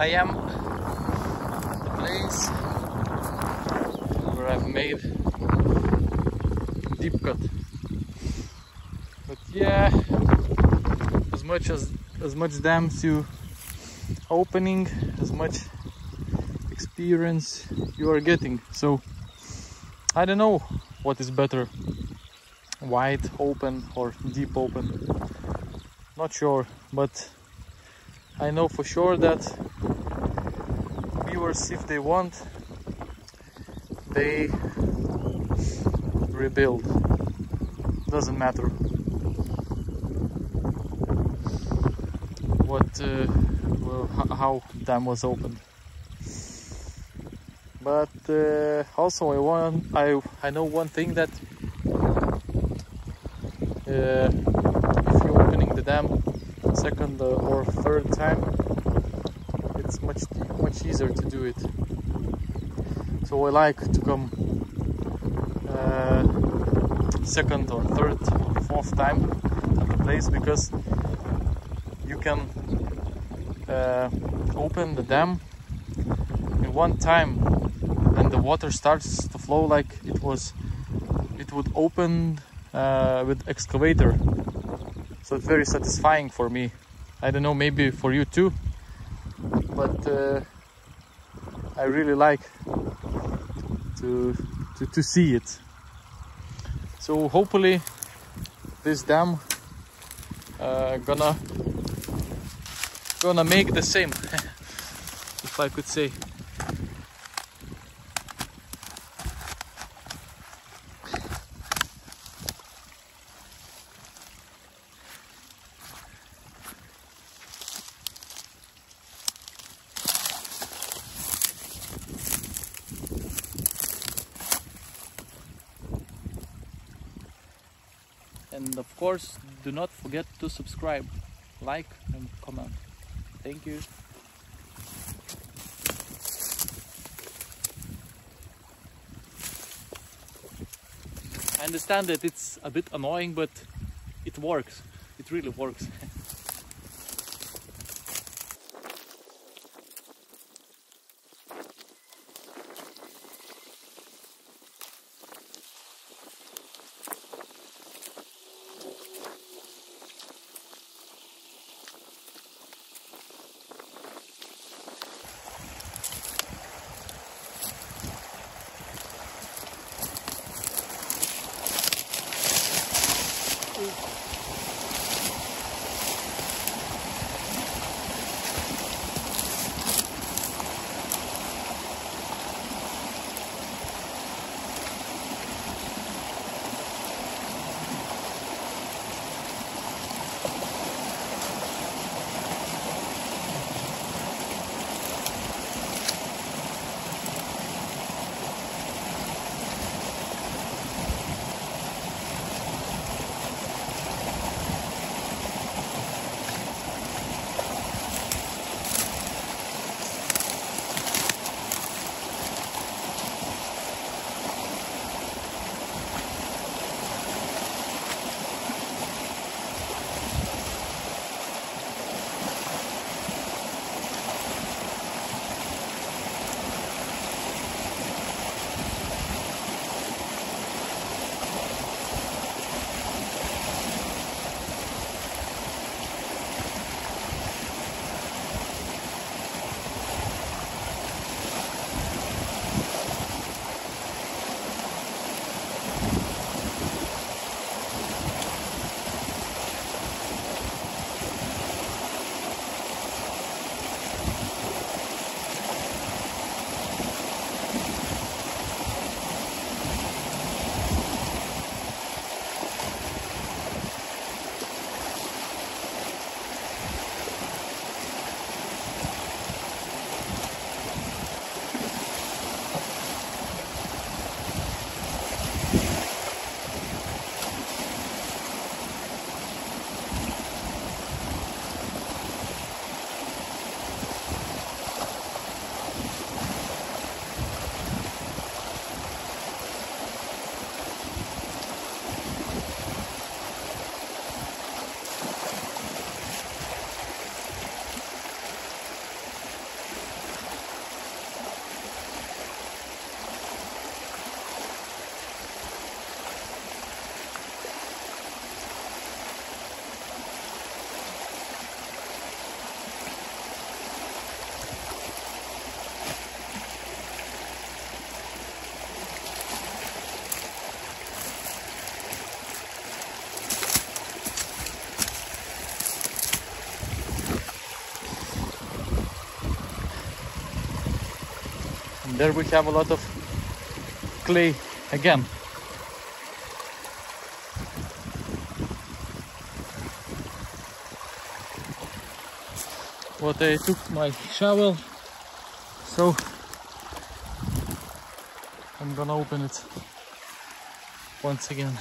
I am at the place where I've made deep cut. But yeah, as much dams you opening, as much experience you are getting. So I don't know what is better, wide open or deep open. Not sure, but I know for sure that beavers, if they want, they rebuild. Doesn't matter how dam was opened. But also I know one thing, that if you're opening the dam second or third time, it's much easier to do it. So I like to come second or third or fourth time at the place, because you can open the dam in one time and the water starts to flow like it would open with excavator. So it's very satisfying for me. I don't know, maybe for you too, but I really like to see it. So hopefully this dam gonna make the same, if I could say. And of course, do not forget to subscribe, like and comment. Thank you. I understand that it's a bit annoying, but it works. It really works. there we have a lot of clay again. What I took my shovel, so I'm gonna open it once again.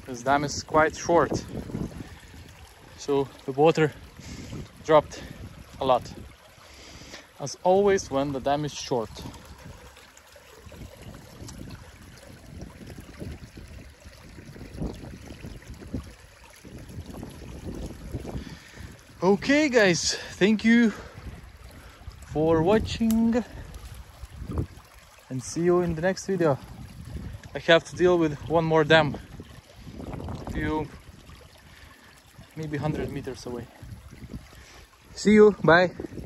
This dam is quite short, so the water dropped a lot, as always when the dam is short. Okay guys, thank you for watching and see you in the next video. I have to deal with one more dam, maybe 100 meters away. See you, bye.